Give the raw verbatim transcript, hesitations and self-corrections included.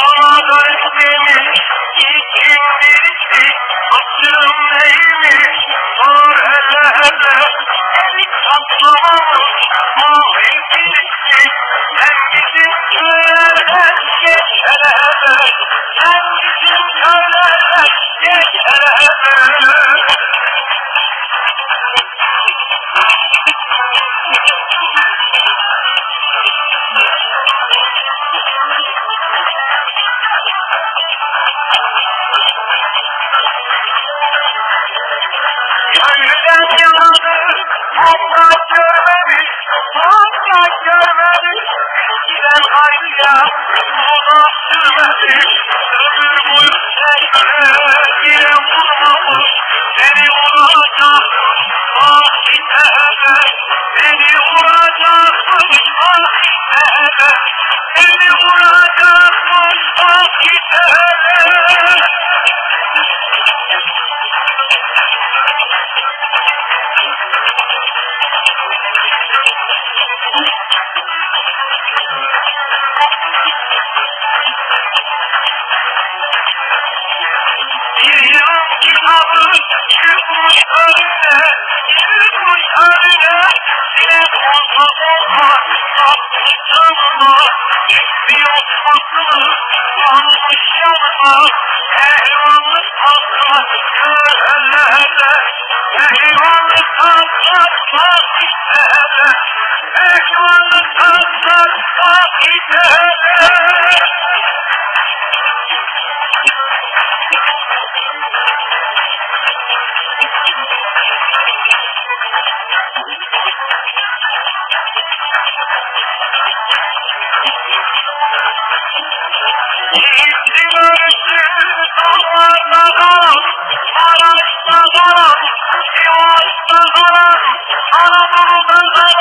Ağlar demiş için birisi, aklım neymiş sor hele hele. Eli saklamamış mahir birisi, sen bizim köylerden geç hele hele. Sen bizim köylerden geç hele hele. Gönlüden yanadı, toprak görmemiş, toprak görmemiş. Giden hayırya, uzak sürmemiş, ömür boyu sevgiye vurmamış. Beni vuracakmış, ah isteme, beni vuracakmış, ah isteme, beni vuracakmış, ah isteme. Bir yıl kitabı çıkmış önüne, çıkmış önüne. Seni olsa olma, tatmış canıma. İstiyorsun, yanlış yanıma. Ehvanlık tatlar, gör hele hele. Ehvanlık tatlar, bak işte hele. Ehvanlık tatlar, bak işte hele. Yiğitli görüşlü dağlarda kalan, Maraş'ta kalan, Sivas'ta kalan, Anadolu'da kalan.